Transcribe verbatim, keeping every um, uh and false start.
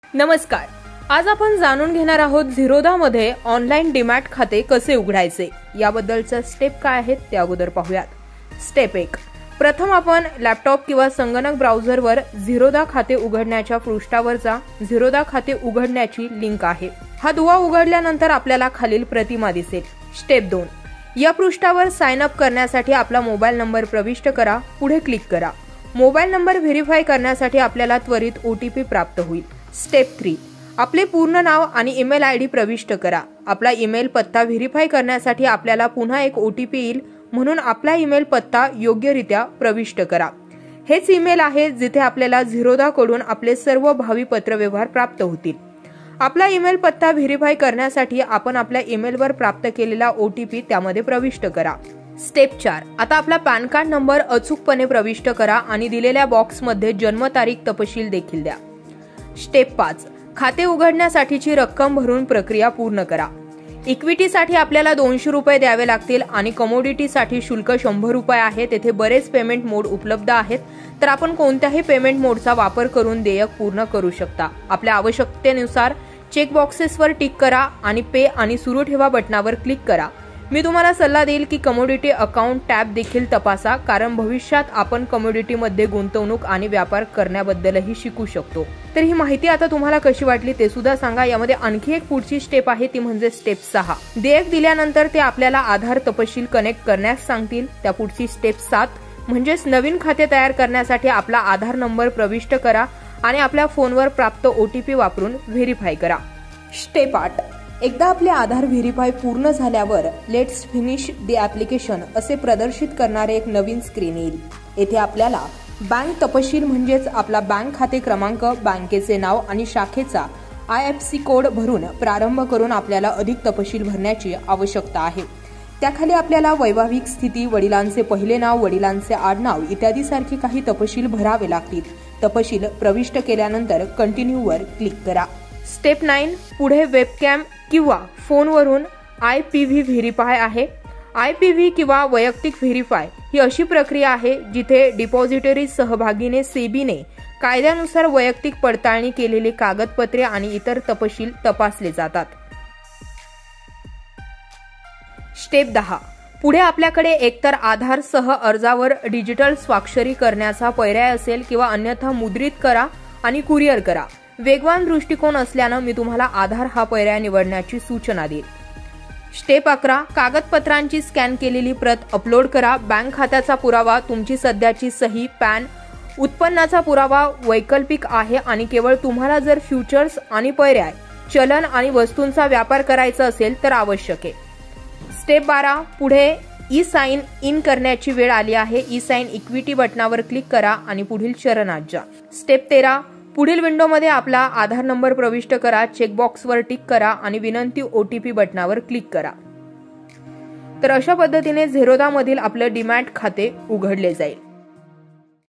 नमस्कार, आज आपण जाणून घेणार आहोत झिरोदा मध्ये ऑनलाइन डीमॅट खाते कसे उघडायचे याबद्दलचा स्टेप काय आहेत ते अगोदर पाहूयात। स्टेप एक, प्रथम आपण लॅपटॉप किंवा संगणक ब्राउझरवर झिरोदा खाते उघडण्याच्या पृष्ठावर जा। झिरोदा खाते उघडण्याची लिंक आहे। हा दुवा उघडल्यानंतर आपल्याला खालील प्रतिमा दिसेल। स्टेप दोन, या पृष्ठावर साइन अप करण्यासाठी आपला मोबाईल नंबर प्रविष्ट करा, पुढे क्लिक करा। मोबाईल नंबर व्हेरीफाय करण्यासाठी आपल्याला त्वरित ओटीपी प्राप्त होईल। स्टेप तीन, आपले पूर्ण नाव आणि ईमेल आयडी प्रविष्ट करा। आपला ईमेल पत्ता व्हेरीफाय करण्यासाठी आपल्याला पुन्हा एक ओटीपी येईल, म्हणून आपला ईमेल पत्ता योग्यरित्या प्रविष्ट करा। हेच ईमेल आहे जिथे आपल्याला झिरोदा कडून आपले सर्व भावी पत्रव्यवहार प्राप्त होतील। आपला ईमेल पत्ता व्हेरीफाय करण्यासाठी आपण आपल्या ईमेलवर प्राप्त केलेला ओटीपी त्यामध्ये प्रविष्ट करा। स्टेप चार, आता आपला पॅन कार्ड नंबर अचूकपणे प्रविष्ट करा आणि दिलेल्या बॉक्समध्ये जन्मतारीख तपशील देखील द्या। स्टेप पाच, खाते उघडण्यासाठीची रक्कम भरून प्रक्रिया पूर्ण करा। इक्विटीसाठी आपल्याला दोनशे रुपये द्यावे लागतील आणि कमोडिटीसाठी शुल्क शंभर रुपये आहे। तेथे बरेच पेमेंट मोड उपलब्ध आहेत, तर आपण कोणत्याही पेमेंट मोडचा वापर करून देयक पूर्ण करू शकता। आपल्या आवश्यकतेनुसार चेक बॉक्सेसवर टिक करा आणि पे आणि सुरू ठेवा बटनावर क्लिक करा। मी तुम्हाला सल्ला देईल की कमोडिटी अकाउंट टॅब देखील तपासा, कारण भविष्यात आपण कमोडिटीमध्ये गुंतवणूक आणि व्यापार करण्याबद्दलही शिकू शकतो। तर ही माहिती आता तुम्हाला कशी वाटली ते सुद्धा सांगा। यामध्ये आणखी एक पुढची स्टेप आहे, ती म्हणजे स्टेप सहा। देयक दिल्यानंतर ते आपल्याला आधार तपशील कनेक्ट करण्यास सांगतील। त्या पुढची स्टेप सात म्हणजेच नवीन खाते तयार करण्यासाठी आपला आधार नंबर प्रविष्ट करा आणि आपल्या फोनवर प्राप्त ओटीपी वापरून व्हेरीफाय करा। स्टेप आठ, एकदा आपले आधार व्हेरीफाय पूर्ण झाल्यावर लेट्स फिनिश द ऍप्लिकेशन असे प्रदर्शित करणारे एक नवीन स्क्रीन येईल। येथे आपल्याला बँक तपशील म्हणजेच आपला बँक खाते क्रमांक, बँकेचे नाव आणि शाखेचा आय एफ सी कोड भरून प्रारंभ करून आपल्याला अधिक तपशील भरण्याची आवश्यकता आहे। त्याखाली आपल्याला वैवाहिक स्थिती, वडिलांचे पहिले नाव, वडिलांचे आडनाव इत्यादी सारखे काही तपशील भरावे लागतील। तपशील प्रविष्ट केल्यानंतर कंटिन्यू वर क्लिक करा। स्टेप नाइन, पुढे वेबकॅम किंवा फोनवरून आय पी व्ही व्हेरीफाय आहे। आय पी व्ही किंवा वैयक्तिक व्हेरीफाय ही अशी प्रक्रिया आहे जिथे डिपॉझिटरी सहभागीने सेबीने कायद्यानुसार वैयक्तिक पडताळणी केलेली कागदपत्रे आणि इतर तपशील तपासले जातात। स्टेप दहा, पुढे आपल्याकडे एकतर आधार सह अर्जावर डिजिटल स्वाक्षरी करण्याचा पर्याय असेल किंवा अन्यथा मुद्रित करा आणि कुरिअर करा। वेगवान दृष्टिकोन असल्यानं मी तुम्हाला आधार हा पर्याय निवडण्याची सूचना देईल। स्टेप अकरा, कागदपत्रांची स्कॅन केलेली प्रत अपलोड करा। बँक खात्याचा पुरावा, तुमची सध्याची सही, पॅन, उत्पन्नाचा पुरावा वैकल्पिक आहे आणि केवळ तुम्हाला जर फ्युचर्स आणि पर्याय, चलन आणि वस्तूंचा व्यापार करायचा असेल तर आवश्यक आहे। स्टेप बारा, पुढे ई साइन इन करण्याची वेळ आली आहे। ई साइन इक्विटी बटनावर क्लिक करा आणि पुढील चरणात जा। स्टेप तेरा, पुढील विंडोमध्ये आपला आधार नंबर प्रविष्ट करा, चेकबॉक्सवर टिक करा आणि विनंती ओटीपी बटनावर क्लिक करा। तर अशा पद्धतीने झिरोदा मधील आपलं डीमॅट खाते उघडले जाईल।